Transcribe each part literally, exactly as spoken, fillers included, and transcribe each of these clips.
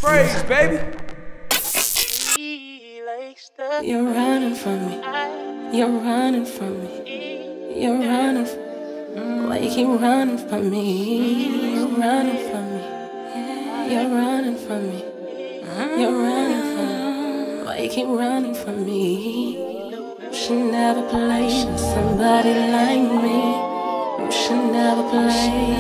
Praise, baby. You're running from me. You're running from me. You're running from me. Why you keep running from me? You're running from me. You're running from me. You're running from me. Why you keep running from me? You should never play with somebody like me. You should never play.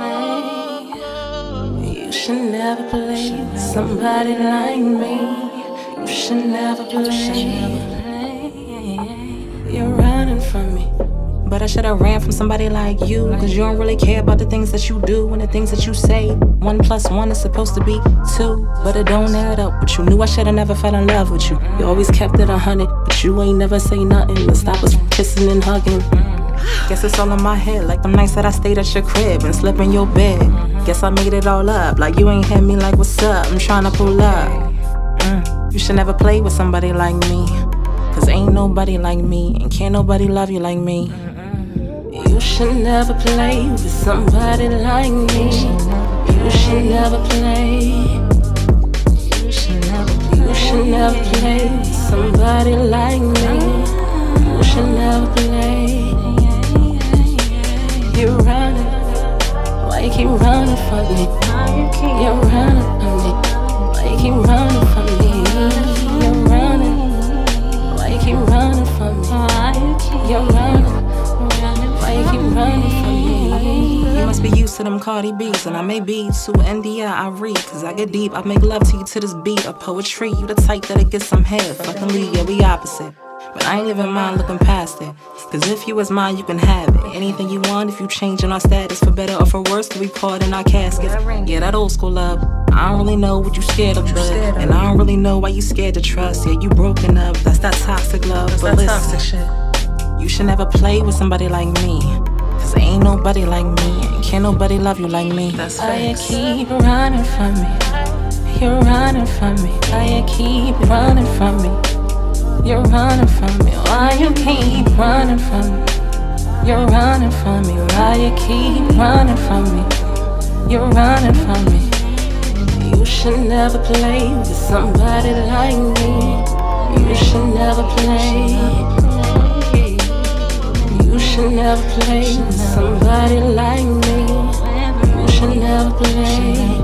You should never play with somebody like me. You should never play. You're running from me. But I should've ran from somebody like you, cause you don't really care about the things that you do and the things that you say. One plus one is supposed to be two, but it don't add up. But you knew I should've never fell in love with you. You always kept it a hundred, but you ain't never say nothing to stop us from kissing and hugging. Guess it's all in my head, like them nights that I stayed at your crib and slept in your bed. Guess I made it all up, like you ain't had me like what's up, I'm tryna pull up. mm. You should never play with somebody like me, cause ain't nobody like me, and can't nobody love you like me. You should never play with somebody like me. You should never play. You should never play. You should never play with somebody like me. You should never play. You're running. Why you keep running from me? You're running from me. Why you keep running from me? You're running. Why you keep running from me? You're running. Why you keep running from me? You must be used to them Cardi B's, and I may be too N D I, I read, cause I get deep, I make love to you to this beat of poetry. You the type that'll get some head, fucking leave, yeah, we opposite. But I ain't even mind looking past it, cause if you was mine, you can have it. Anything you want, if you changing our status for better or for worse, till we part in our caskets. Yeah, that old school love, I don't really know what you scared of, but and I don't really know why you scared to trust. Yeah, you broken up, that's that toxic love, but listen, you should never play with somebody like me, cause ain't nobody like me, and can't nobody love you like me. That's why you keep running from me. You're running from me. Why you keep running from me? You're running from me. Why you keep running from me? You're running from me. Why you keep running from me? You're running from me. You should never play with somebody like me. You should never play. You should never play with somebody like me. You should never play.